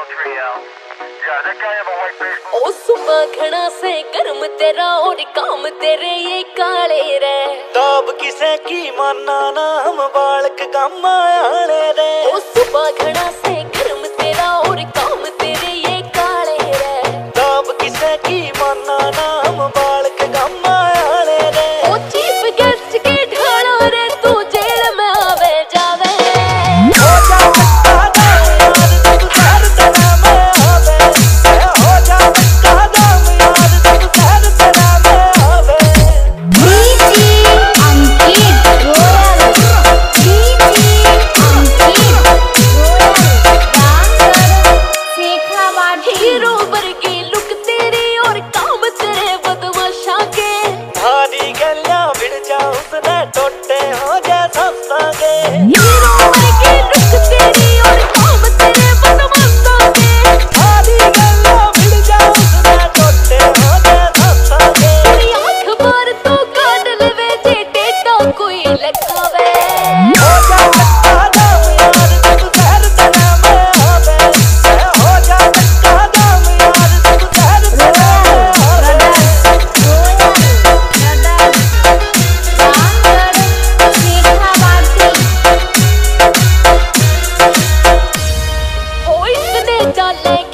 ओ सुबह घना से गर्म तेरा और काम तेरे ये काले रे। तब किसे की माना ना हम बालक गम आले रे। ओ सुबह घना से गर्म तेरा और काम तेरे ये काले रे। तब किसे की माना ना हम बालक गम आले रे। ओ चीफ गेस्ट के ढाला रे तू जेल में आवे जावे। हो जा सकता दाम यार तू शहर तेरा में आवे। हो जा सकता दाम यार तू शहर तेरा में आवे। DJ Ankit Royal, DJ Ankit Royal, Ramgarh Shekhawati. Hero वर्गी लुक तेरी और काम तेरे बदमाशा के। भारी गलियां भिड़ जा उसने टोटे हो जा सस्तागे। हीरो वर्गी लुक तेरी और काम तेरे बदमाशा के। भारी गलियां भिड़ जा उसने टोटे हो जा सस्तागे। तेरी आँख मार तू काट लेवे जे डेटा कोई लगावे। हो जा सकता दाम यार तू शहर तेरा में आवे। हो जा सकता दाम यार तू शहर तेरा में आवे। हो इतने चाले